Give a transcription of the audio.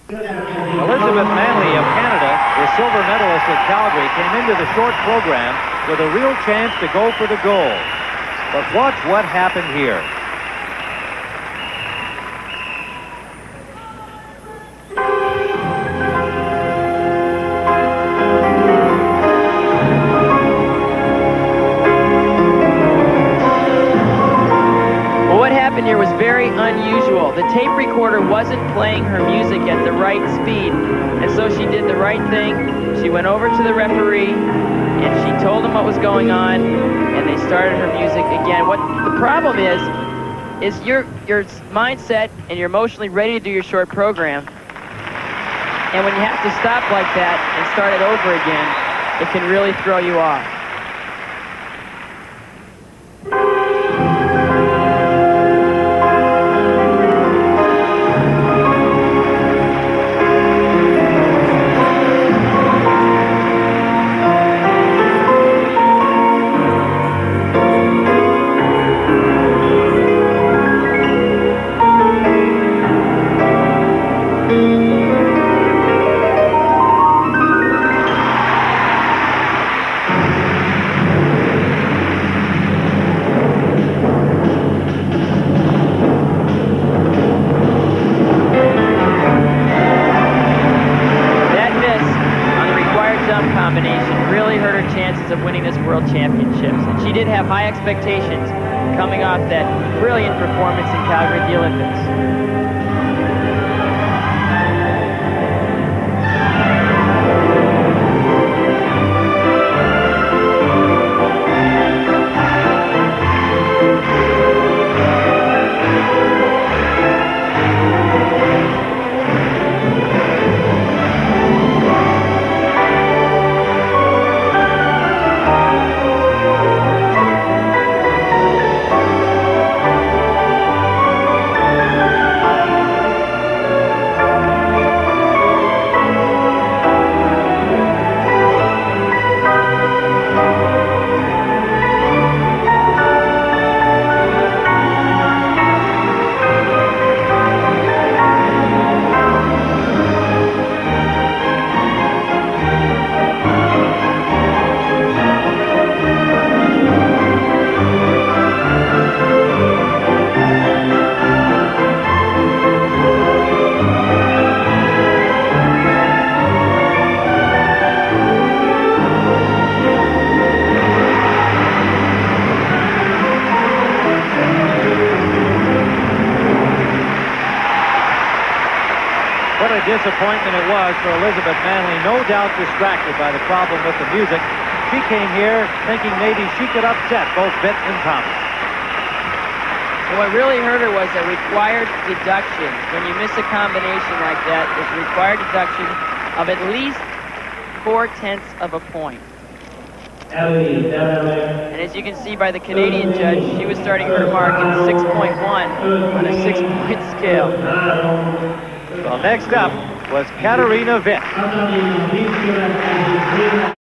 Elizabeth Manley of Canada, the silver medalist at Calgary, came into the short program with a real chance to go for the gold. But watch what happened here. Here was very unusual. The tape recorder wasn't playing her music at the right speed, and so she did the right thing. She went over to the referee and she told him what was going on, and they started her music again. What the problem is your mindset and you're emotionally ready to do your short program, and when you have to stop like that and start it over again, it can really throw you off. Really hurt her chances of winning this World Championships. And she did have high expectations coming off that brilliant performance in Calgary at the Olympics. What a disappointment it was for Elizabeth Manley, no doubt distracted by the problem with the music. She came here thinking maybe she could upset both Vitt and Thomas. And what really hurt her was a required deduction. When you miss a combination like that, it's a required deduction of at least 4/10 of a point. And as you can see by the Canadian judge, she was starting her mark at 6.1 on a 6-point scale. Well, next up was Katarina Vitt.